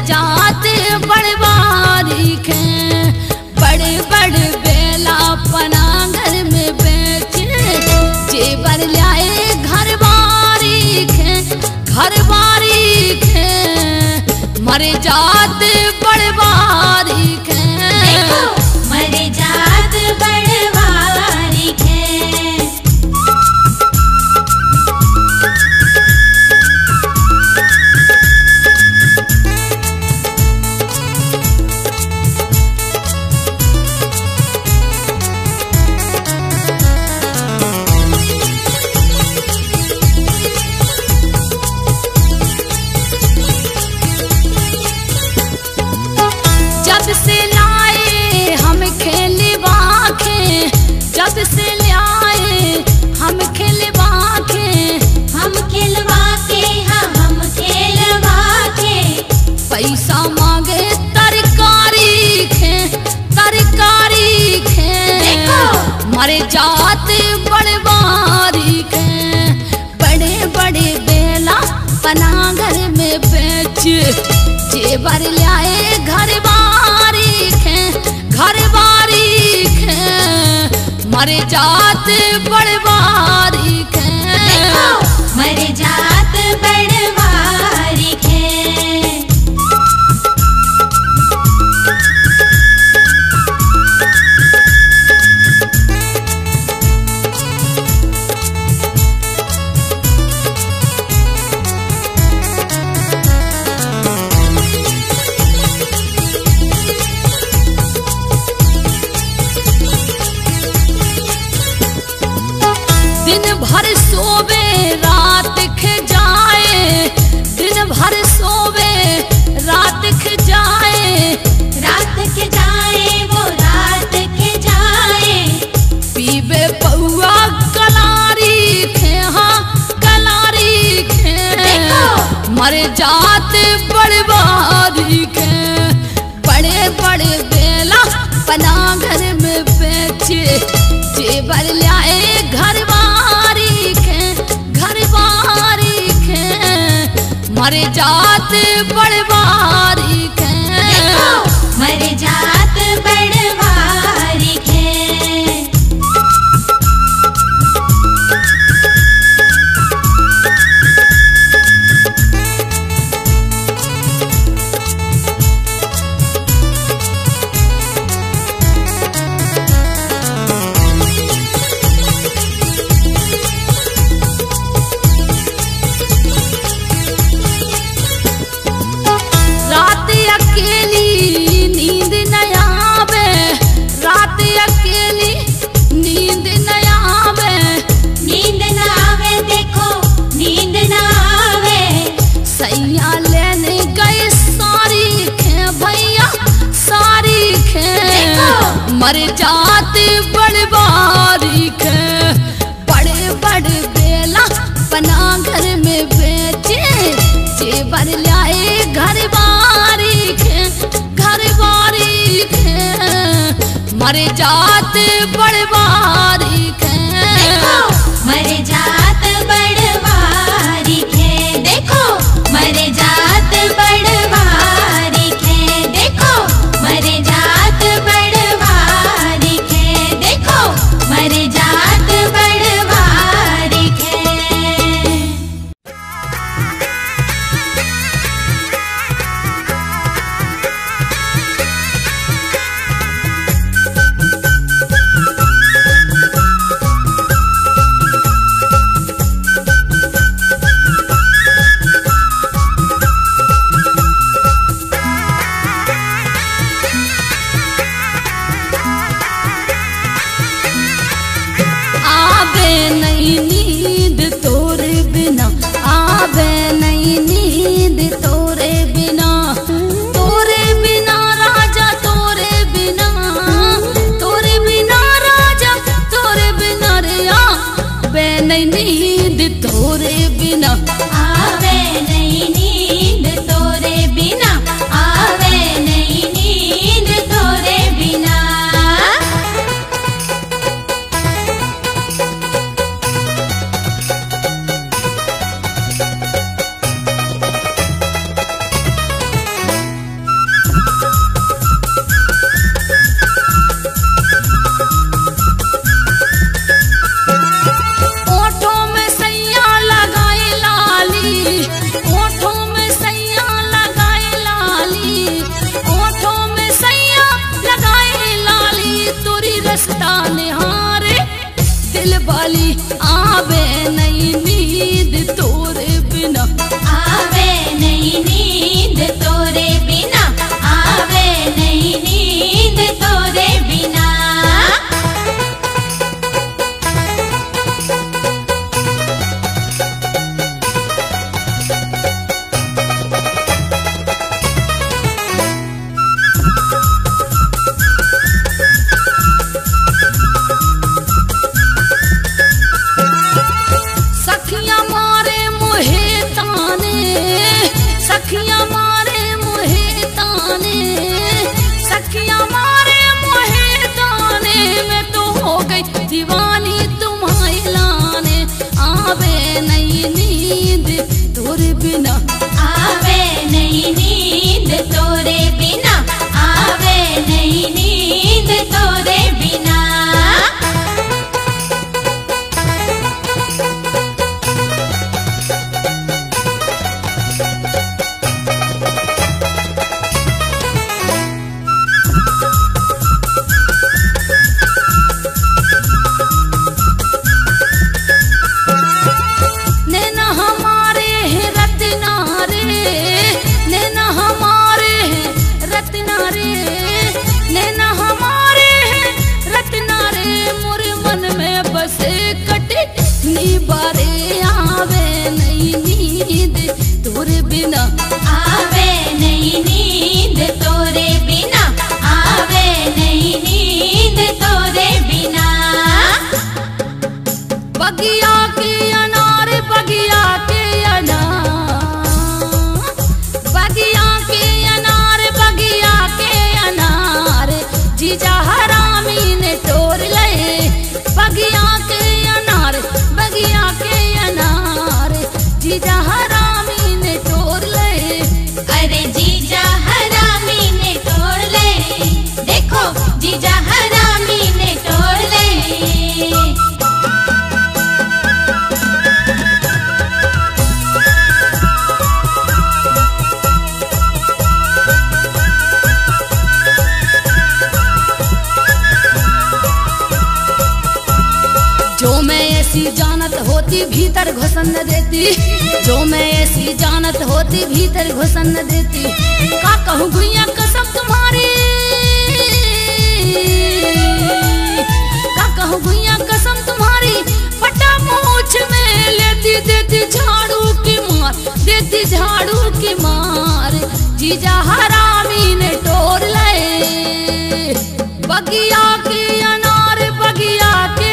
जात बड़ बारीक है, बड़े बड़े बेला पना घर में बेचे, जेवर लाए घर बारीक है, घर बारीक है, मरे जात बड़ बारीक है, मरे जात बड़ बारीक है। जब से लाए हम खेलवा के, जब से लाए हम खेलवा के, हम खिलवा के, हाँ हम खिलवा के, पैसा मांगे तरकारी खे, तरकारी खे, मरे जात बड़ बारीक है, बड़े बड़े बेला पना घर में बेच, जेवर लाए घर बारीक है, घर बारीक है, मरे जात बड़ बारीक है, मरे जात बड़ बारीक है। दिन भर सोवे रात ख जाए, दिन भर सोवे रात ख जाए, रात के जाए वो रात के जाए, पीबे पौआ कलारी खे, हाँ कलारी खे, मरे जात बड़ बारीक है, बड़े बड़े बेला पना घर में बेचे, जेवर लाए घर बारीक है, घर बारीक है, मरे जात बड़ बारीक है, मरे जात बड़ बारीक है। रात अकेली नींद न आवे, रात अकेली नींद न आवे, नींद न आवे, देखो नींद न आवे, सैया लेने गए सारी खे, भैया सारी खे, मरे जात बड़ बारीक है, बड़े बड़े बेला पना घर में बेचे, जेवर लाए घर बारीक है, घर बारीक है, मरे जात बड़ बारीक है, मरे जात बड़ बारीक है, देखो मरे जात बड़ बारीक है, देखो मरे जात बड़ बारीक है, देखो मरे जात बड़ बारीक है। आवे नहीं नींद तोरे बिना, आवे नहीं नींद तोरे बिना, तोरे बिना राजा तोरे बिना, तोरे बिना राजा तोरे बिना रे, आवे नहीं नींद तोरे बिना, आवे नहीं नींद तोरे बिना, आवे नहीं नींद तोरे बिना। रिश्ता निहारे दिल वाली आवे नहीं नींद तोरे बिना आवे नहीं नींद तोरे बिना आवे नहीं नींद तोरे बिना सखियां मारे मोहे ताने सखियां मारे मोहे ताने सखियां मारे मोहे ताने मैं तो हो गई दीवानी तुम्हारे लाने आवे नहीं नींद तोरे बिना आवे नहीं नींद तोरे बिना आवे नहीं नींद तोरे बिना नैना हमारे हैं रत्ना रे नैना हमारे हैं रत्ना रे नैना हमारे हैं रत्ना रे मोरे मन में बसे कटे निबारे आवे नहीं नींद तोरे बिना आवे नहीं नींद तोरे बिना आवे नहीं नींद तोरे बिना बगिया के अनार बगिया के अनार बगिया के अनार बगिया के अनार जीजा हरामी ने तोड़ ले बगिया के अनार बगिया के अनार जीजा हरामी ने तोड़ ले अरे जीजा हरामी ने तोड़ ले देखो जीजा हरामी ने तोड़ ले जो मैं ऐसी जानत होती भीतर घुसन न देती जो मैं ऐसी जानत होती भीतर घुसन न देती का कहूँ गुइया कसम तुम्हारी का कहूँ गुइया कसम तुम्हारी पटा मूछ में लेती देती झाड़ू की मार देती झाड़ू की मार जीजा हरामी ने तोड़ ले बगिया के अनार बगिया के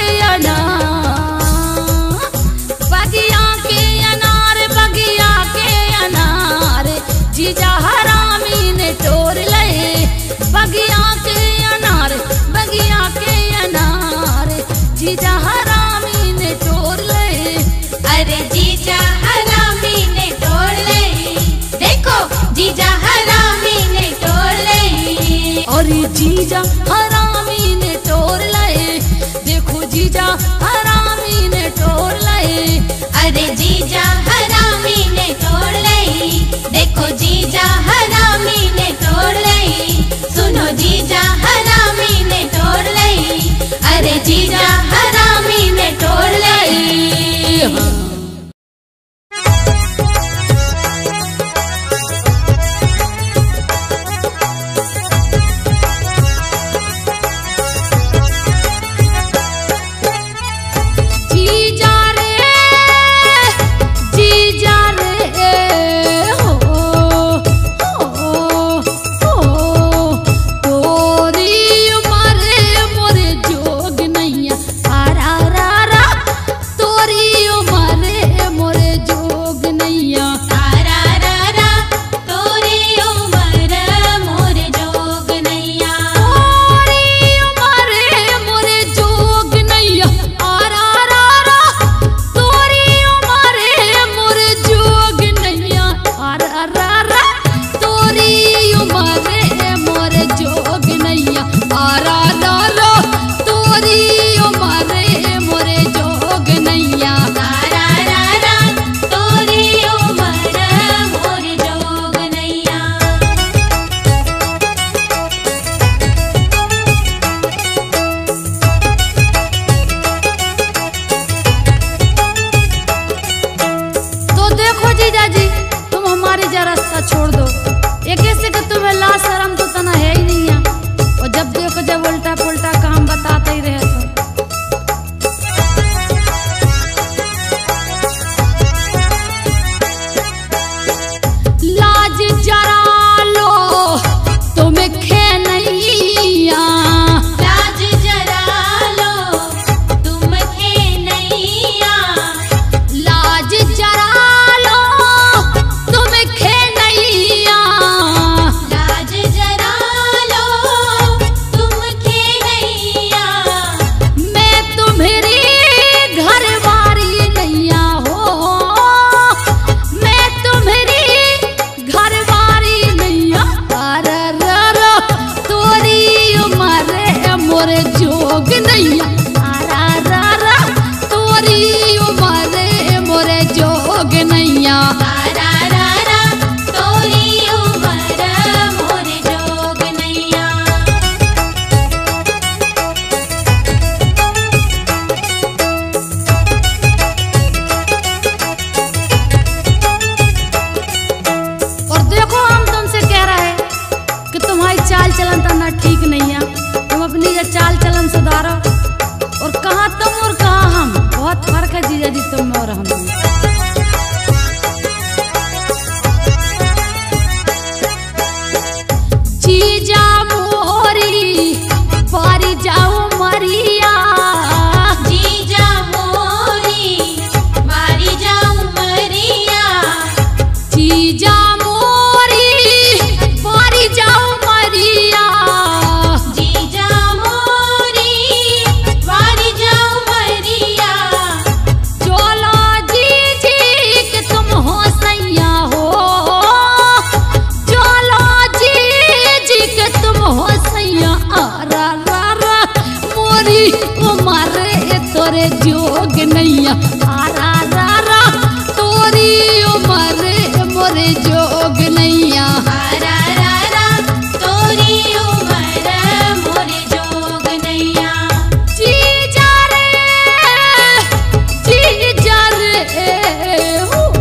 बगिया के अनार बगिया के अनार जीजा हरामी ने तोड़ ले बगिया के अनार बगिया के अनार जीजा हरामी ने तोड़ ले अरे जीजा हरामी ने तोड़ ले देखो जीजा हरामी ने तोड़ ले और जीजा हरामी ने तोड़ ले देखो जीजा हरामी ने तोड़ ले अरे जीजा हरामी ने तोड़ ले देखो जीजा हरामी ने तोड़ ले सुनो जीजा हरामी ने तोड़ ले अरे जीजा हरामी ने तोड़ ले नैया आरा रा रा तोरी उम्र मोरे जोग नैया आरा रा रा तोरी उम्र मोरे जोग नैया। और देखो हम तुमसे कह रहे हैं कि तुम्हारी चाल चलन तो ना ठीक नहीं है, तुम अपनी ये चाल चलन सुधारो। और कहाँ तुम और कहाँ हम, बहुत फर्क है जीजा जी तुम और हम में। जीजा मोरी पारी जाओ मरिया जीजा मोरी मारी जाऊं मरिया जीजा मोरी पारी जाओ मरिया जीजा मोरी मारी जाऊं मरिया। चलो जीजी कि तुम हो सैया हो, चलो जीजी कि तुम हो सैया आरा रा रा मोरी उम्र तोरे जोग नैया आरा रा रा तोरी उम्र मोरे जोग नैया। आरा रा रा तोरी उम्र मोरे जोग नैया। जीजा रे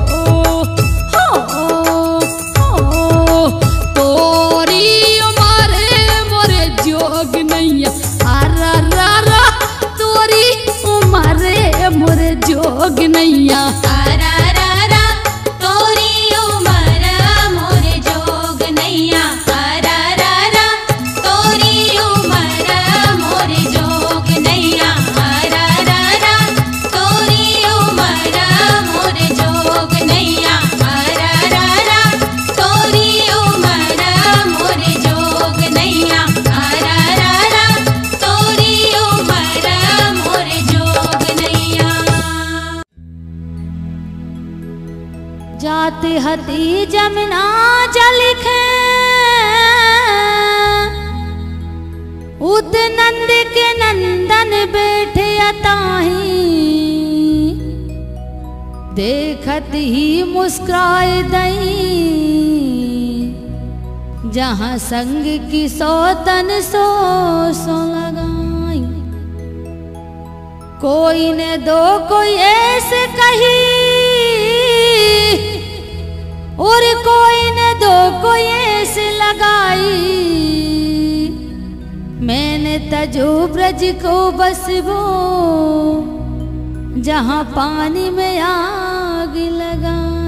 हो तोरी उम्र मोरे जोग नैया आरा रा रा तोरी उम्र मोरे जोग नैया। आरा रा रा तोरी उम्र मोरे जोग नैया। आरा रा रा तोरी उम्र मोरे जोग नैया। आरा रा रा तोरी उम्र मोरे जोग नैया। आरा रा रा तोरी उम्र मोरे जोग नैया। आरा रा रा तोरी उम्र मोरे जोग नैया। जाते हती जमुना जल खे उत नंद के नंदन बैठे अताही देखत ही मुस्कुराए दई जहाँ संग की सौतन सो लगाई। कोई ने दो कोई ऐसे कही और कोई ने दो कोई ऐसे लगाई। मैंने तजो ब्रज को बस वो जहाँ पानी में आग लगाए।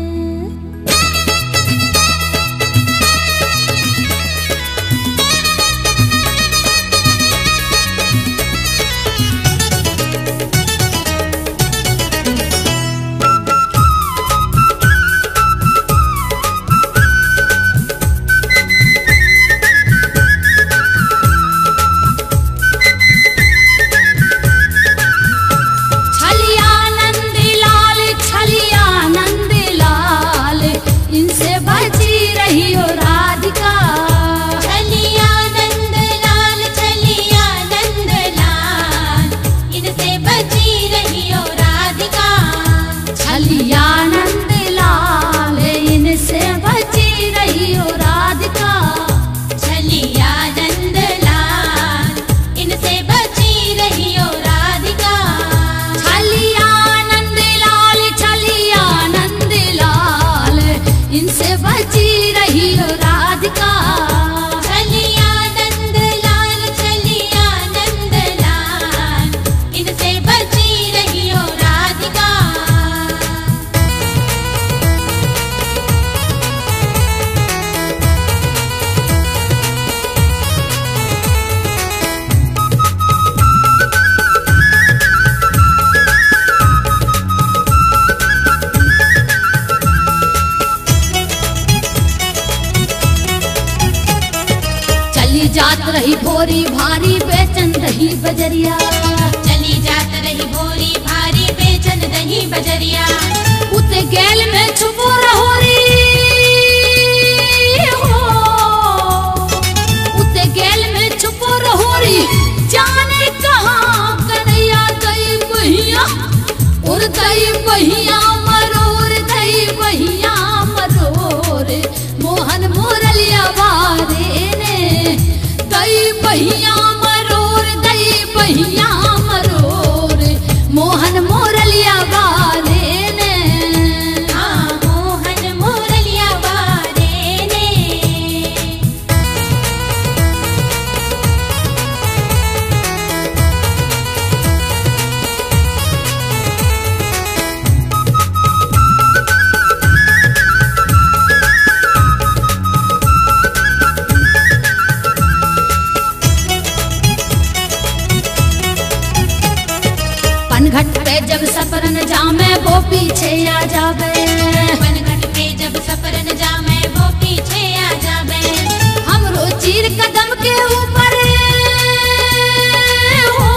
जात रही भोरी भारी बेचन रही बजरिया, चली जात रही भोरी भारी बेचन रही बजरिया। उते गैल में छुपो रहोरी हो, उते गैल में छुपो रहोरी जाने कहाँ बहिया मरोर मोहन मोरलिया वाले ने। हाँ मोहन मोरलिया वाले ने। पनघट पे जब सफरन जामे वो पीछे आ जावे। पनघट पे जब सफरन जामे वो पीछे आ जावे। हमरो चीर कदम के ऊपर हो,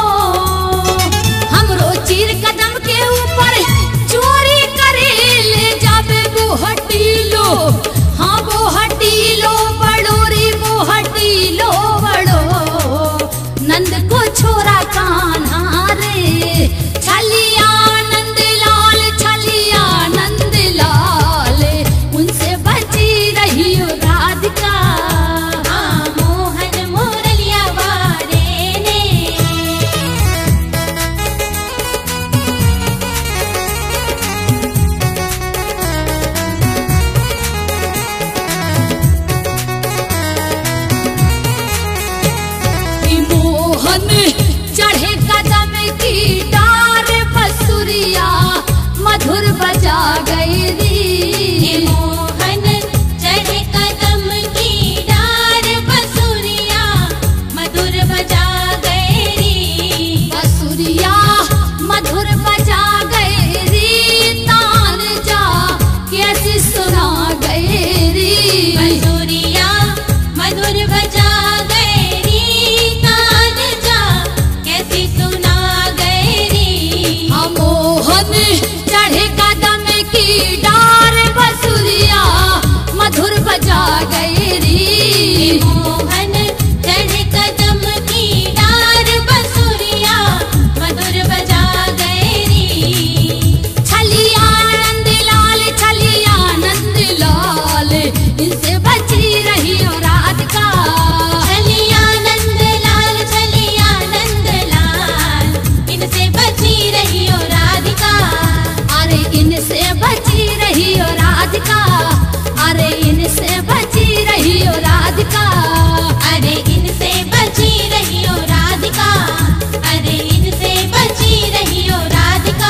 हमरो चीर कदम के ऊपर चोरी करे ले जावे वो हटीलो। हाँ वो हटीलो बड़ोरी वो हटीलो बड़ो नंद को छोरा कान्हा रे। छलिया नंद लाल छलिया नंद लाल उनसे बची रही हो राधिका। हाँ मोहन मोरलिया वाले ने। मोहन चढ़े कदम की डार बसुरिया मधुर बजा गई री। मोहन चढ़े कदम की डार बसुरिया मधुर बजा गई। बसुरिया मधुर बजा गई री। तान जा कैसी सुना गई री। बसुरिया मधुर बजा गई। तान जा कैसी सुना गई। मोहन चढ़े कदम की डार बसुरिया मधुर बजा गई री। मोहन चढ़े कदम की डार बसुरिया मधुर बजा गई। छलिया नंद लाल छलिया नंद लाल इनसे बची रही हो राधिका। छलिया नंद लाल छलिया नंद लाल इनसे बची रही हो राधिका। अरे इनसे बची रही हो राधिका। अरे इनसे बची रही हो राधिका। अरे इनसे बची रही हो राधिका। अरे इनसे बची रही हो राधिका।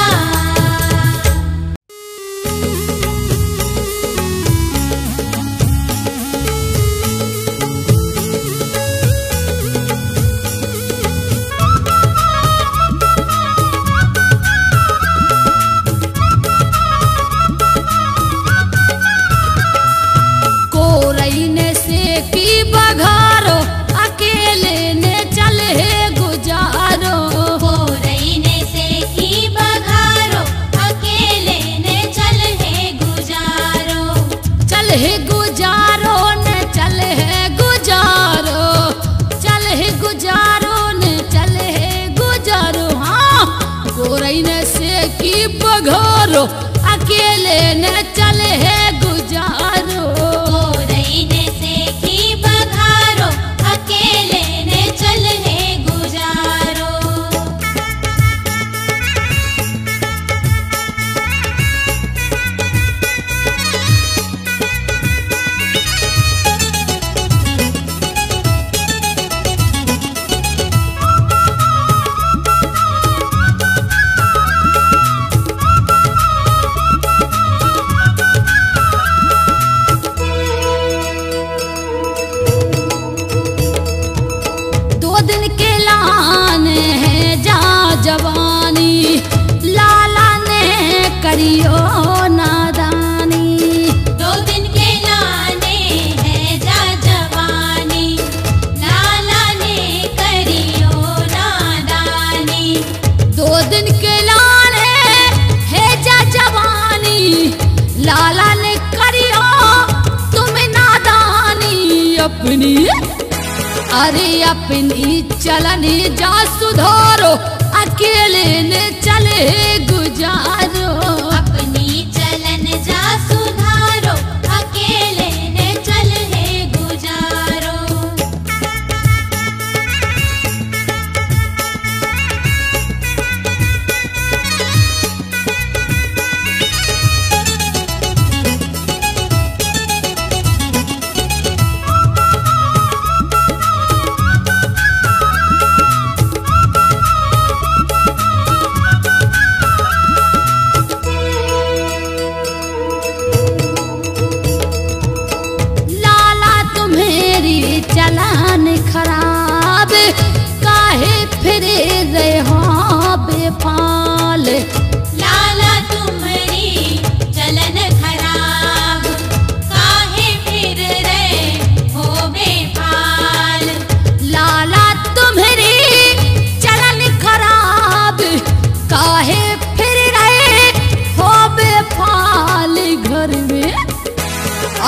कोरई ने से की बघारो अकेले ने चले गुजारो। कोरई ने से की बघारो अकेले ने चल है गुजारो। चल है गुजारो ने चल है गुजारो। चल है गुजारो ने चल है गुजारो। हाँ कोरई ने से की बघारो अकेले ने चल है गुजारो। कोरई ने से की बघारो अकेले ने चल है गुजारो। करियो नादानी। 2 दिन के लाने हैं जा जवानी, लाला ने करियो नादानी। 2 दिन के लाने है जा जवानी, लाला ने करियो तुम नादानी। अपनी अरे अपनी चलनी जा सुधारो, अकेले ने चले गुजारो। अपनी चलन जा सुधारो, अकेले ने चले गुजारो।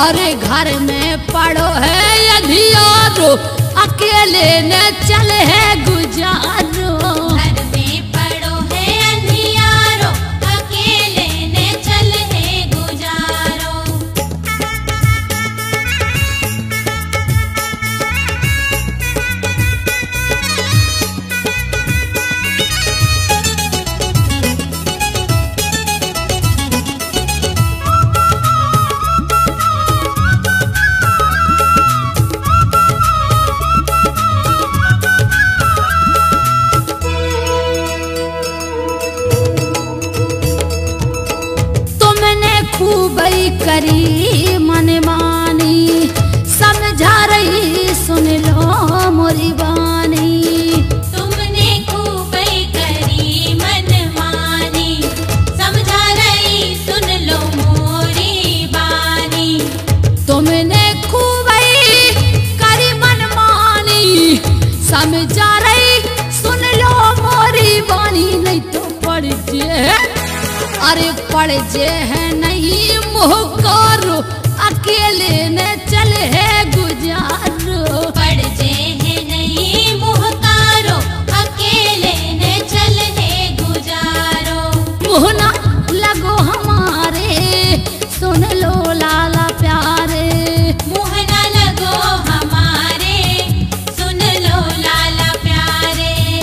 अरे घर में पड़ो है अंधियारो, अकेले न चले है गुजारो। घर में पड़ो है अंधियारो, अकेले न चले है गुजारो। करी मनमानी, समझा रही सुन लो मोरी बानी। तुमने खूब करी मनमानी, समझा रही सुन लो मोरी बानी। तुमने खूब करी मनमानी, समझा रही सुन लो मोरी बानी। नहीं तो पड़ जे, अरे पड़ जे है नहीं मोहकारो, अकेले न चले है गुजारो। पड़ जे है नहीं मोहकारो, अकेले न चले है गुजारो। मोहना लगो हमारे, सुन लो लाला प्यारे। मोहना लगो हमारे, सुन लो लाला प्यारे।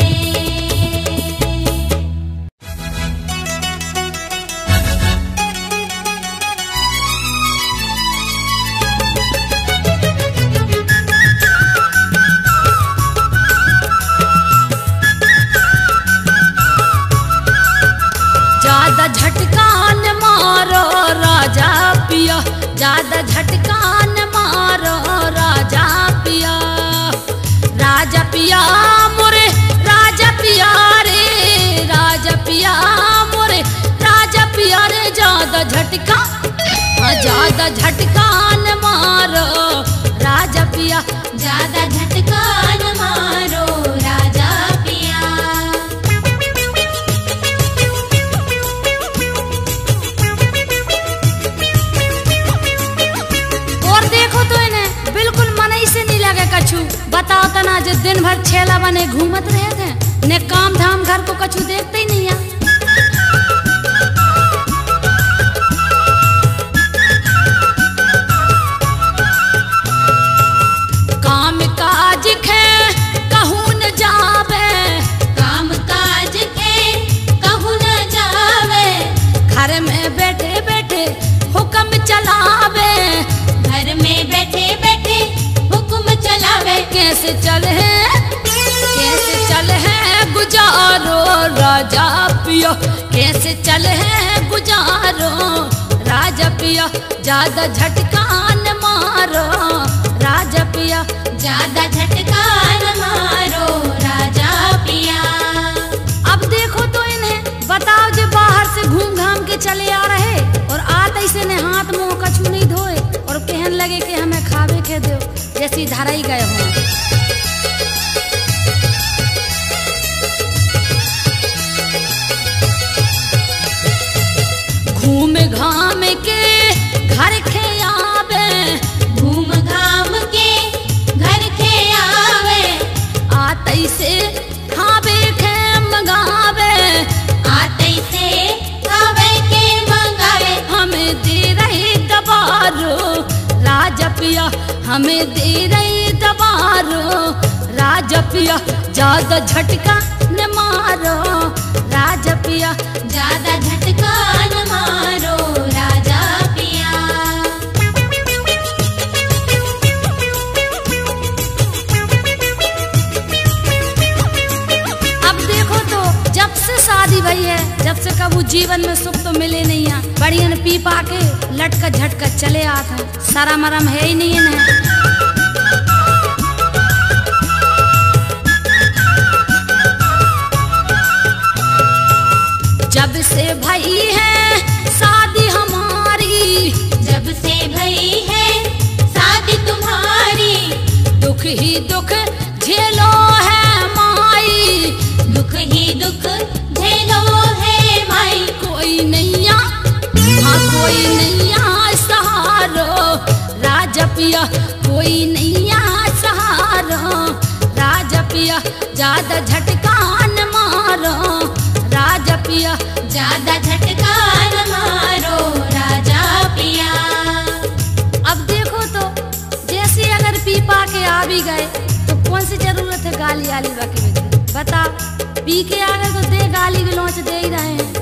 ज्यादा झटका न मारो राजा पिया, ज्यादा झटका न मारो राजा पिया। राजा पिया मोरे राजा पिया रे, राजा पिया मोरे राजा पिया रे। ज्यादा झटका, ज्यादा झटका न मारो राजा पिया, ज्यादा झटका न मारो राजा पिया। और देखो तो इन्हें बिल्कुल मन ही से नहीं लगे कछु। बताओ तना जो दिन भर छेला बने घूमत रहे थे, ने काम धाम घर को कछु देखते ही नहीं है। काम काज खे कहूँ न जावे, काम काज के कहूँ न जावे। घर में बैठे बैठे हुक्म चलावे, घर में बैठे बैठे हुक्म चलावे। कैसे चले कैसे चले है गुजारो राजा पिया, कैसे चले है गुजारो राजा पिया। ज्यादा झटका न मारो राजा पिया, ज्यादा झटका न मारो राजा पिया। अब देखो तो इन्हें बताओ जो बाहर से घूम घाम के चले आ रहे और आते ही से ने हाथ मुंह कछु नहीं धोए और कहने लगे कि हमें खावे के दो, जैसी धरा ही गए हो। घूम घाम के घर खे आवे, घूम घाम के घर खे आवे। आते से खावे के मंगावे, आते से खावे के मंगावे। हमें दे रही दबारो राजा पिया, हमें दे रही दबारो राजा पिया। ज्यादा झटका न मारो राजा पिया, ज्यादा झटका न मारो राजा पिया। अब देखो तो जब से शादी भई है, जब से कबू जीवन में सुख तो मिले नहीं है। बढ़िया पी पा के लटका झटका चले आते हैं, सारा मरम है ही नहीं है। जब से भई है शादी हमारी, जब से भई है शादी तुम्हारी। दुख ही दुख झेलो है माई, दुख ही दुख झेलो है माई। कोई नैया, हाँ कोई नैया सहारो पिया कोई नैया सहारा, राजा पिया ज्यादा झटका न मारो, राजा पिया ज्यादा झटका न मारो राजा पिया। अब देखो तो जैसे अगर पीपा के आ भी गए तो कौन सी जरूरत है गाली आली रखे की, बता। पी के आ गए तो दे गाली गलौच दे ही रहे हैं।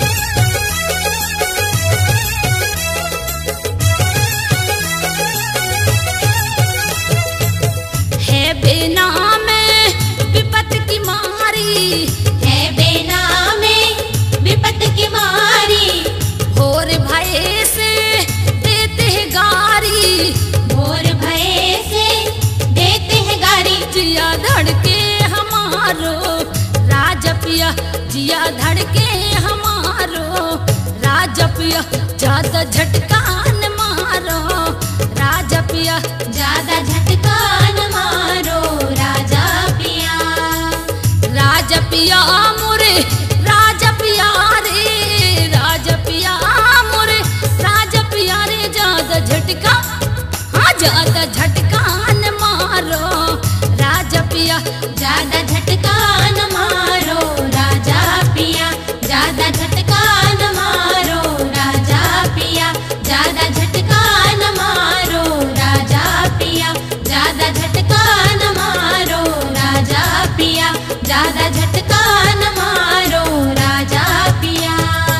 है बेनाम विपत की मारी, है बेनाम विपत की मारी, भोर भय से देते हैं गारी, भोर भय से देते हैं गारी। जिया धड़के हमारो राजा पिया, जिया धड़के हमारो राजा पिया, ज्यादा झटका न मारो राजा पिया, ज्यादा झटका न मारो राजा पिया। राजा पिया मोरे राजा पिया रे, राजा पिया मोरे राजा पिया रे, ज्यादा झटका, हाँ ज्यादा झटका न मारो राजा पिया, ज्यादा झटका न मारो राजा पिया, ज्यादा झटका न मारो राजा पिया, ज्यादा झटका न मारो राजा पिया, ज्यादा झटका न मारो राजा पिया, ज्यादा झटका न मारो राजा पिया।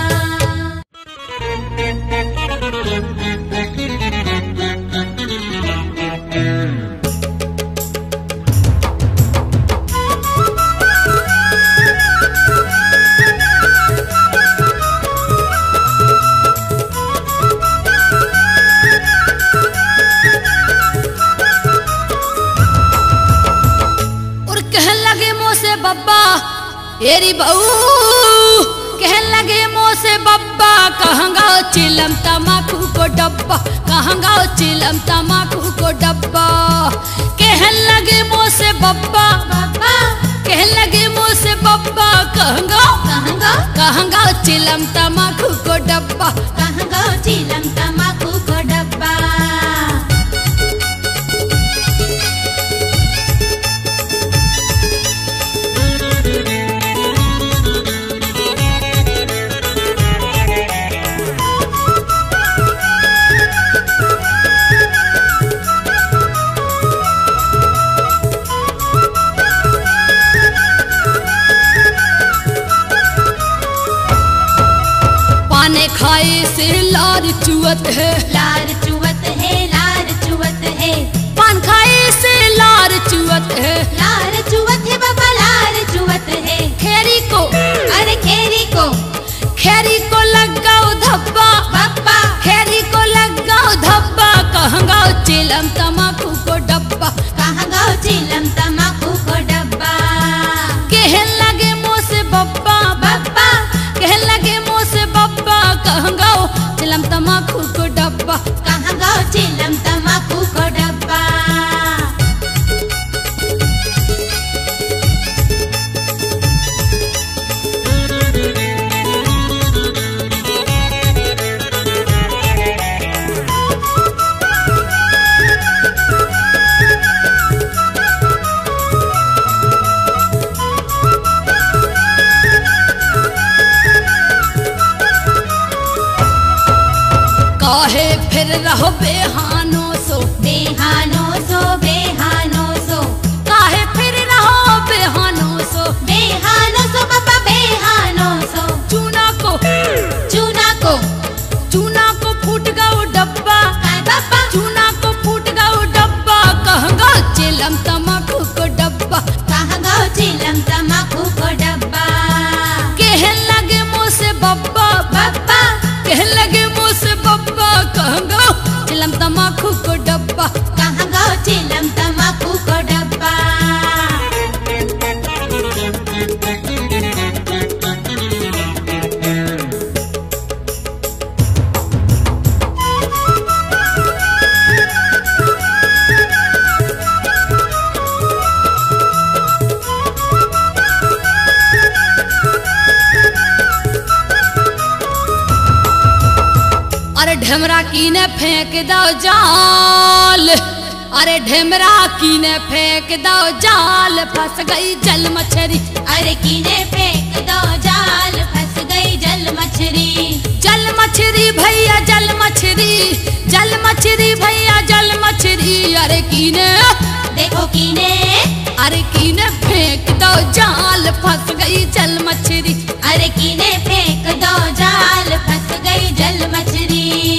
बब्बा एरी बहू कहने लगे मुँह से बब्बा, कहंगा चिलम तमाकू को डब्बा, कहंगा चिलम तमाकू को डब्बा। कहने लगे मुँह से बब्बा, बब्बा कहने लगे मुँह से बब्बा, कहंगा कहंगा कहंगा चिलम तमाकू को डब्बा, कहंगा चिलम तमाकू को डब्बा। खाए से लार चुवत है, लार चुवत है, लार चुवत है, पान खाए से लार चुवत है, लार चुवत है बाबा, लार चुवत है। खेरी को अरे खेरी को, खेरी को लगाओ धब्बा, बब्बा खेरी को लगाओ धब्बा, कहंगा चिलम तमाकू को डब्बा, कहंगा चिलम तमाकू को डब्बा। कहने लगे मुँह से बब्बा, बब्बा कहने लगे मुँह से बब्बा, कहंगा चिलम तमाकू को डब्बा, कहंगा चिलम तमाकू को डब्बा। काहे फिर रहो बेहानो सो, बेहानो सो, बेहानो सो, काहे फिर रहो बेहानो सो, बेहानो सो बाबा, बेहानो सो। चूना को चूना को, चूना को फूट गओ डब्बा, बाबा चूना को फूट गओ डब्बा, कहंगा चिलम तमाकू को डब्बा, कहंगा चिलम तमाकू को डब्बा। कहने लगे मुँह से बब्बा, बब्बा कहने लगे मुँह से बब्बा, कहंगा चिलम तमाकू ढेमरा कीने फेंक दो जाल, अरे ढेमरा कीने फेंक दो जाल, फंस गई जल मछली। अरे कीने फेंक दो जाल, फंस गई जल मछली। जल मछली भैया जल मछली, जल मछली भैया जल मछली। अरे कीने देखो कीने, अरे कीने फेंक दो जाल, फंस गई जल मछली। अरे कीने फेंक दो जाल, फंस गई जल मछली।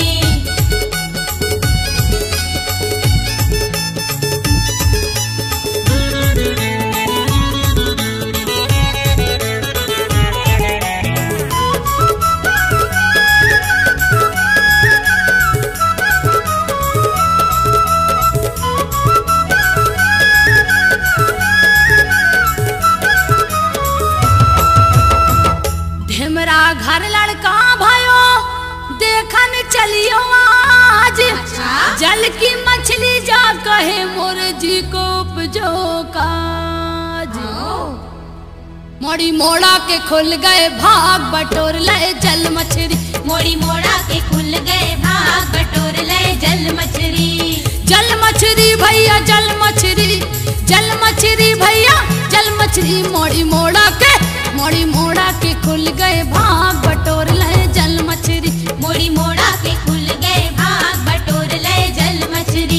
ढेमरा घर लड़का भयो देखन चलियो आज। जल की मछली जा कहे मोर जी को उपजो काज। मोड़ी मोड़ा के खुल गए भाग, बटोर ले जल मछली। मोड़ी मोड़ा के खुल गए भाग, बटोर ले जल मछली। जल मछली भैया जल मछली, जल मछली भैया जल मछली। मोड़ी मोड़ा के खुल गए भाग, बटोर ले जल मछली। मोड़ी मोड़ा के खुल गए भाग, बटोर ले जल मछली।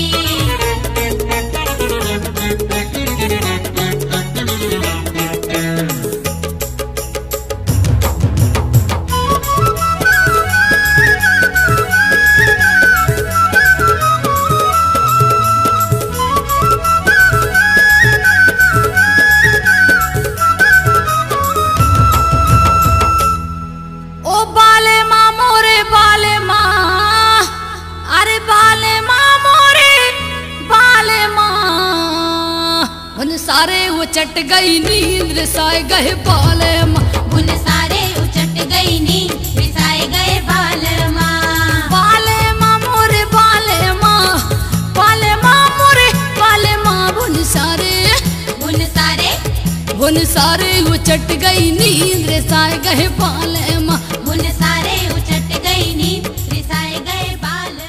सारे उचट गई नींद, रिसाए गए बाले माँ। उन सारे उचट गई नींद, रिसाए गए बाले माँ। बाले माँ मोरे बाले माँ, बाले माँ मोरे बाले माँ। उन सारे उचट गई नींद, रिसाए गए बाले माँ। उन सारे उचट गई नींद, रिसाए गए बाले।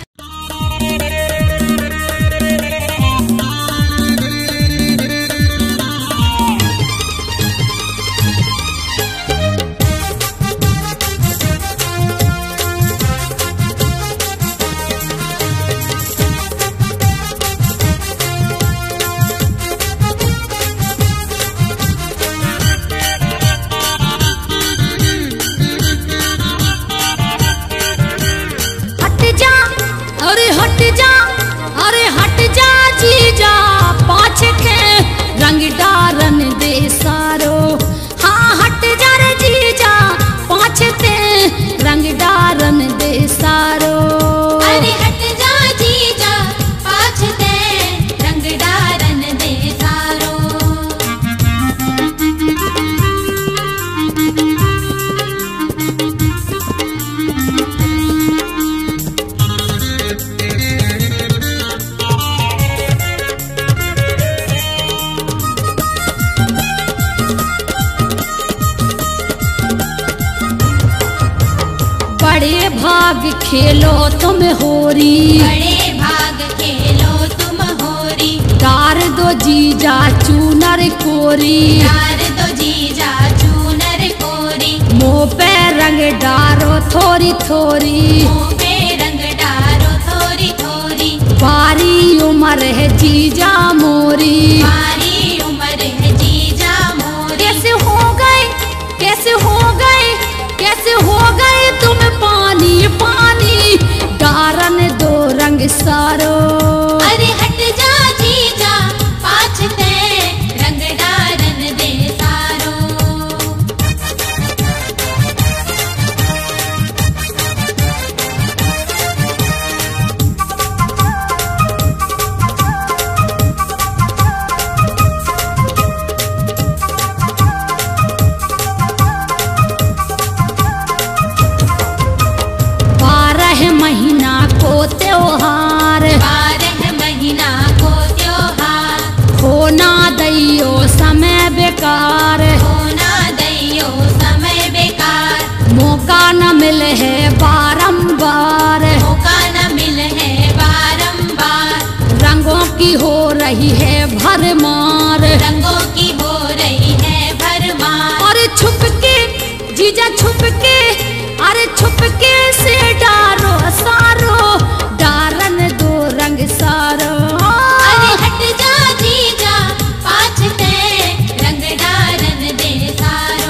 अरे हट जा जीजा, पाछ के रंग डारन दे सारो। हाँ हट जा रे जीजा, पाछ ते रंग डारन दे सारो। अरे हट जा जीजा, पाछ ते रंग डारन दे सारो। बड़े भाग खेलो तुम होरी, बड़े भाग खेलो तुम होरी। डार दो जीजा चूनर कोरी, डार दो जीजा चूनर कोरी। मुँह पे रंग डारो थोड़ी थोड़ी, मुँह पे रंग डारो थोड़ी थोड़ी। बारी उम्र है जीजा मोरी, हमारी उम्र है जीजा मोरी। कैसे हो गए, कैसे हो गए, कैसे हो गए तुम पानी पानी, डारन दो रंग सारो। अरे हट जा जीजा, पाछ ते रंग डारन दे सारो। महीना को त्योहार, 12 महीना को त्योहार। होना दैयो समय बेकार, होना दैयो समय बेकार। मौका न मिले है बारंबार, मौका जीजा छुप के, अरे छुप के से डारो सारो, डारन दो रंग सारो। अरे हट जा जीजा पाछते, रंग डारन दे सारो।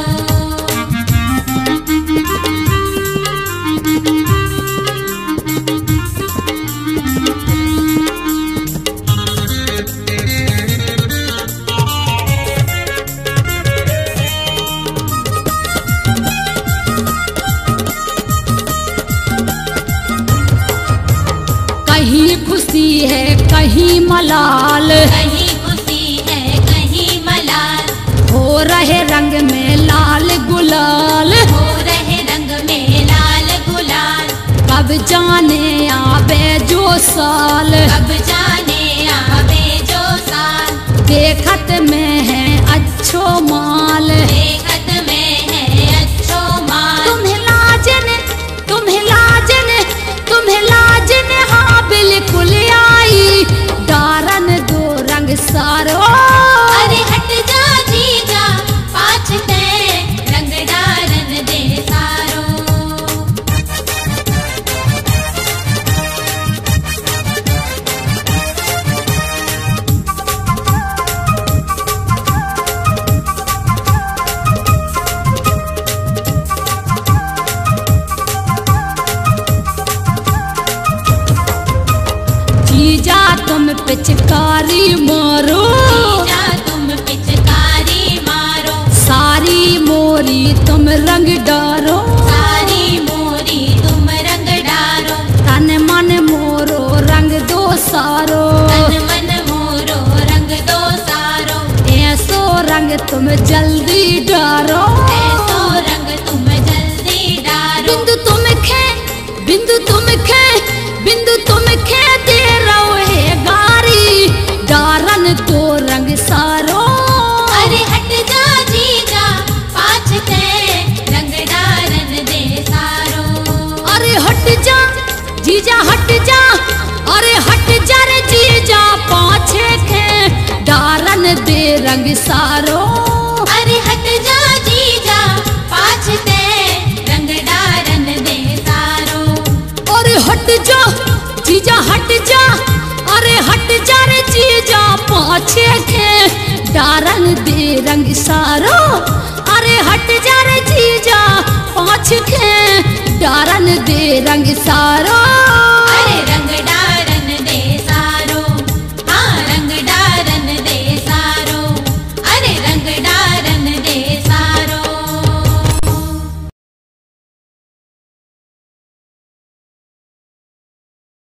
कहीं खुशी है कहीं मलाल, कहीं खुशी है कहीं मलाल, हो रहे रंग में लाल गुलाल, हो रहे रंग में लाल गुलाल। कब जाने आवे जो साल, कब जाने आवे जो साल, देखत में है अच्छो माल, देखत में है अच्छो माल। तुम्हें लाजन, तुम्हें लाजन, तुम्हें लाजन, हाँ बिल्कुल आई, डारन दो रंग सारो। अरे हट जा जीजा पाछते, रंग डारन दे सारो। जीजा तुम पिचकारी मारो, जीजा तुम पिचकारी मारो, सारी मोरी तुम रंग डारो, सारी मोरी तुम रंग डारो। तन मन मोरो रंग दो सारो, तन मन मोरो रंग दो सारो। ऐसो रंग तुम जल्दी डारो, ऐसो रंग तुम जल्दी डारो। बिंदु तुम खे, बिंदु तुम खे, बिंदु तुम खे दे रहो है गारी, डारन दो रंग सारो। अरे हट जा जीजा पाछते, रंग डारन दे सारो। अरे हट जा जीजा हट जा, अरे हट जा रे जीजा पाछे खे, डारन दे रंग सारो। अरे हट जा जीजा पाछते, रंग डारन दे सारो। अरे हट जा जीजा हट जा, अरे हट जा रे जीजा पाछे खे, डारन दे रंग सारो।